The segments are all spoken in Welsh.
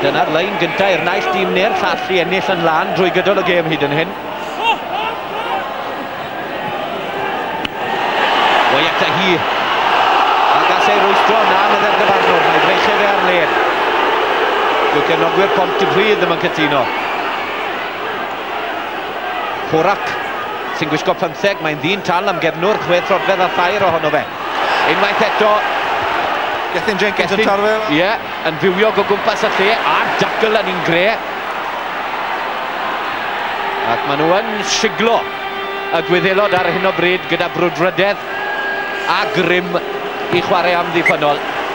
Dyna'r lein gyntaf i'r naill dîm neu'r llall i ennill yn lan drwy gydol y gêm hyd yn hyn.Wy at hi. A gas ei rwystro na medde'r dyfarnwr. Mae freichau fe ar len. Dyw cefnogwyr Pontypridd ddim yn cytuno. Porac sy'n gwisgo 15, mae'n ddyn tal am gefnwr, chwethrodfedd a thair ohono fe. Unwaith eto Gethin Jenkins yn tarfe. Ie, yn fywiog o gwmpas y lle, a dacl yn un gre. Ac maen nhw yn siglo y Gwyddelod ar hyn o bryd gyda brwdrydedd a grym i chwarae am ddiffynol.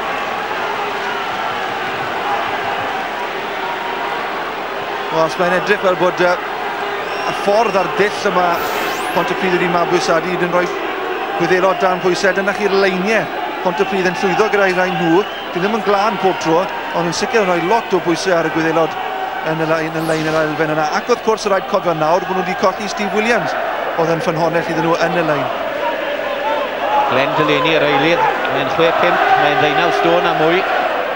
Os mae'n edrych fel bod y ffordd ar dull yma Pontypridd wedi mabwysiadu yn rhoi Gwyddelod dan pwysau. Dyna chi'r leiniau Pontypridd yn llwyddo gyda'i rhain nhw. Dyn ddim yn glân pob tro, ond yn sicr yn rhoi lot o bwysau ar y Gwyddelod yn y lein yr elfen yna. Ac wrth gwrs y rhaid cofio nawr bod nhw wedi colli Steve Williams oedd yn ffynhonnell iddyn nhw yn y lein. Glenn Delaney yr eilydd, mae'n 6-5, mae'n 19 stôn a mwy.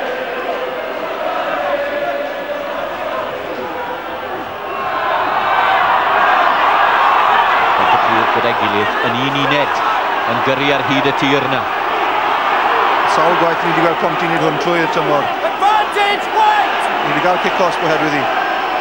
Gyda'i gilydd yn un uned yn gyrru ar hyd y tir yna. Sawl gwaith ni wedi gweld Ponty wneud hwn trwy'r tymor. Ni wedi cael kick-off oherwydd hi.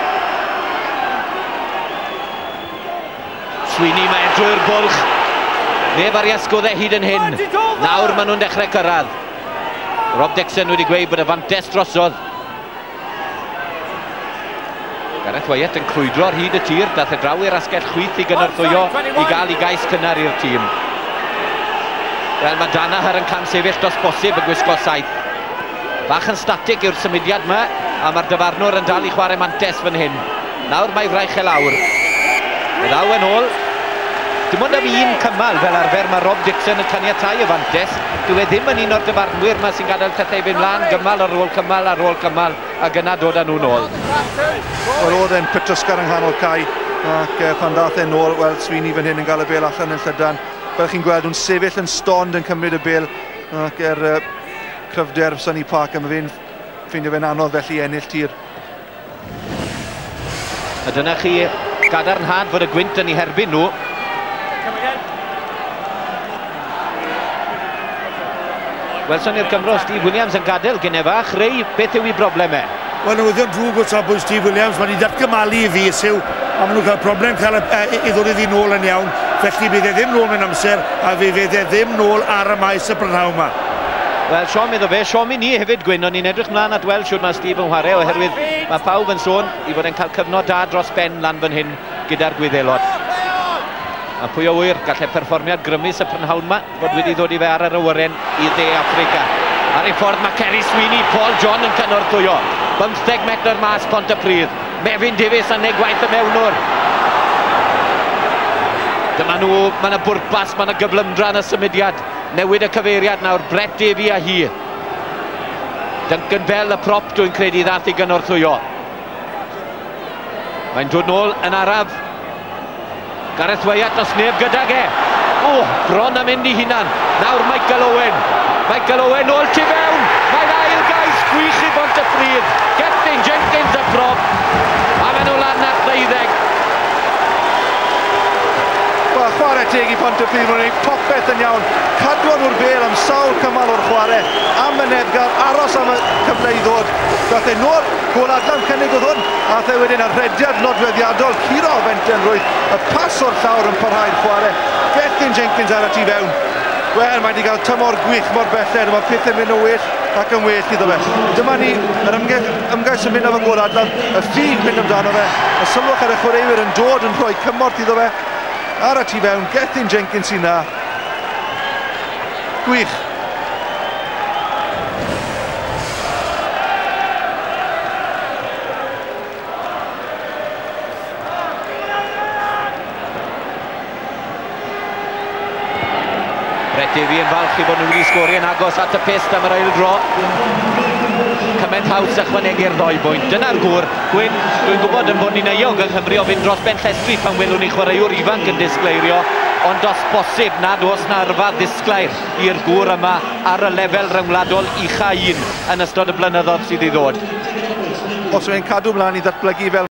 Sweeney mae drwy'r bwlch. Neb ar iasgoddau hyd yn hyn. Nawr maen nhw'n dechrau cyrraedd. Rob Dixon wedi gweud bod y fantes drosodd. Gareth Wyatt yn crwydro ar hyd y tir, dath e draw i'r asgell chwith i gynorthwyo i gael I gais cynnar i'r tîm. Wel, mae Danaher yn cam sefyll dros bosib yn gwisgo 7. Bach yn static yw'r symudiad yma, a mae'r dyfarnwr yn dal I chwarae mantes fan hyn. Nawr mae fraich e lawr. Mae ddaw yn ôl. Dim ond am un cymal fel arfer mae Rob Dixon yn caniatáu y fantes. Dyw e ddim yn un o'r dyfarnwyr yma sy'n gadael pethau fynd lan, gymal ar ôl cymal, ac yna dod â nhw'n ôl. Wel, oedd e'n Petroscar yng nghanol cae, ac pan dath e'n ôl, wel, Sweeney fan hyn yn cael y bel allan yn llydan. Fel chi'n gweld, nhw'n sefyll yn stond yn cymryd y bel, ac cryfder Sunny Park, a mae fe'n ffeindio fe'n anodd felly ennill tir. A dyna chi gadarnhad fod y gwynt yn ei herbyn nhw. Wel, son i'r Gymro, Steve Williams yn gadael gyda fach. Rei, beth yw ei broblemau? Wel, newyddion drwg o sabw Steve Williams, mae wedi datgymalu I fi ysyw, a maen nhw'n cael problem cael I ddod iddi nôl yn iawn, felly bydd e ddim nôl mewn amser, a fydd e ddim nôl ar y maes y brynhaw yma. Wel, Sean iddo fe, Sean mi ni hefyd Gwyn, ond ni'n edrych mlaen at weld siwr mae Steve yn chwarae, oherwydd mae pawb yn sôn I fod e'n cael cyfnod da dros ben lan fan hyn gyda'r Gwyddelod. A pwy o wir, gallai perfformiad grymus y prynhawn yma, fod wedi ddod I fe ar yr awyren I dde Africa. Ar ei ffordd mae Kerry Sweeney, Paul John yn cynorthwyo. 15 metr mas Pontypridd. Mefin Davies yn neud gwaith y mewnwr. Dyma nhw, mae yna bwrpas, mae yna gyflymdra yn y symudiad. Newid y cyfeiriad nawr, Brett Davey a hi. Duncan Bell y prop dwi'n credu ddath I gynorthwyo. Mae'n dod nôl yn araf. Gareth Wyatt os neb gydag e. Bron am mynd I hunan. Nawr Michael Owen. Michael Owen ôl tu fewn. Mae'n ail gais gwych I Pontypridd. Gethin Jenkins y prop. A maen nhw lan at 12. Wel, chwarae teg I Pontypridd, mae'n gwneud popeth yn iawn. Cadwan o'r bel am sawl cymal o'r chwarae. Am y Nedgar, aros am y cyfle I ddod. Dath e nôl, gol adlan cynnig oedd hwn. A the wedyn ar rediad nodweddiadol, curo o Fenten roedd y pas o'r llawr yn parhau'r chwarae. Gethin Jenkins ar y tu fewn. Wel, mae wedi cael tymor gwych mor belled, mae pethau'n mynd o well ac yn well iddo fe. Dyma ni, yr ymgais yn mynd am y gol adlan, y ffug mynd amdano fe. Y sylwch ar y chwaraewyr yn dod yn rhoi cymort iddo fe. Ar y tu fewn, Gethin Jenkins sy'n na. Gwych. Brett Davey yn falch I fod nhw wedi sgori yn agos at y pist am yr ail dro. Cyment haws ychwanegu'r 2 bwynt. Dyna'r gŵr. Gwyn, dwi'n gwybod yn bod ni'n euog yng Nghymru o fynd dros ben llestri pan welwn ni chwaraewr ifanc yn disgleirio, ond os bosib nad oes na yrfa ddisglair i'r gŵr yma ar y lefel ryngwladol ucha 1 yn ystod y blynyddoedd sydd I ddod. os yw'n cadw mlaen i ddatblygu fel